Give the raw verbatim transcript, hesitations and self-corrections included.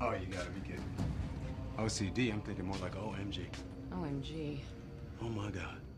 Oh, you gotta be kidding me. O C D, I'm thinking more like O M G. O M G. Oh, my God.